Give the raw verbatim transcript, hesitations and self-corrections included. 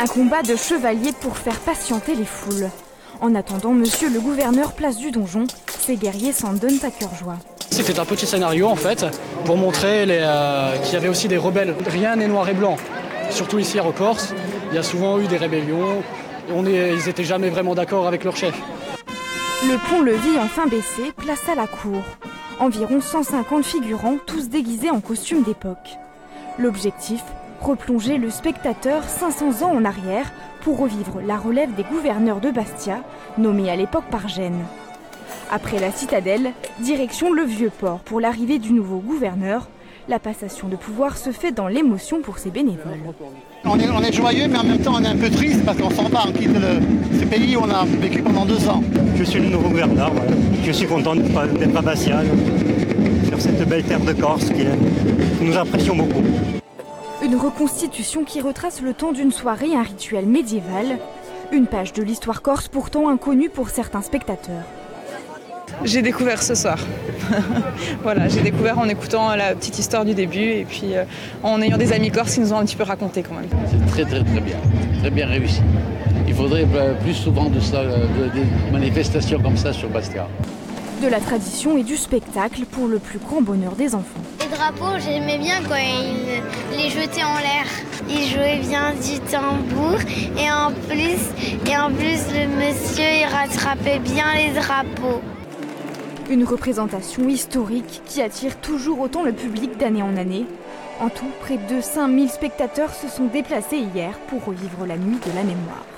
Un combat de chevaliers pour faire patienter les foules. En attendant, monsieur le gouverneur place du donjon, ces guerriers s'en donnent à cœur joie. C'était un petit scénario en fait, pour montrer les, euh, qu'il y avait aussi des rebelles. Rien n'est noir et blanc. Surtout ici en Corse, il y a souvent eu des rébellions. On est, ils n'étaient jamais vraiment d'accord avec leur chef. Le pont-levis enfin baissé, place à la cour. Environ cent cinquante figurants, tous déguisés en costumes d'époque. L'objectif, replonger le spectateur cinq cents ans en arrière pour revivre la relève des gouverneurs de Bastia, nommés à l'époque par Gênes. Après la citadelle, direction le Vieux-Port pour l'arrivée du nouveau gouverneur. La passation de pouvoir se fait dans l'émotion pour ses bénévoles. On est, on est joyeux, mais en même temps on est un peu triste parce qu'on s'en va, on quitte le, ce pays où on a vécu pendant deux ans. Je suis le nouveau gouverneur, voilà. Je suis content d'être à Bastia, sur cette belle terre de Corse qui, qui nous apprécions beaucoup. Une reconstitution qui retrace le temps d'une soirée et un rituel médiéval. Une page de l'histoire corse pourtant inconnue pour certains spectateurs. J'ai découvert ce soir. Voilà, j'ai découvert en écoutant la petite histoire du début et puis euh, en ayant des amis corses qui nous ont un petit peu raconté quand même. C'est très très très bien, très bien réussi. Il faudrait plus souvent de ça, de, de manifestations comme ça sur Bastia. De la tradition et du spectacle pour le plus grand bonheur des enfants. Les drapeaux, j'aimais bien quand ils les jetaient en l'air. Ils jouaient bien du tambour et en plus, et en plus le monsieur il rattrapait bien les drapeaux. Une représentation historique qui attire toujours autant le public d'année en année. En tout, près de cinq mille spectateurs se sont déplacés hier pour revivre la nuit de la mémoire.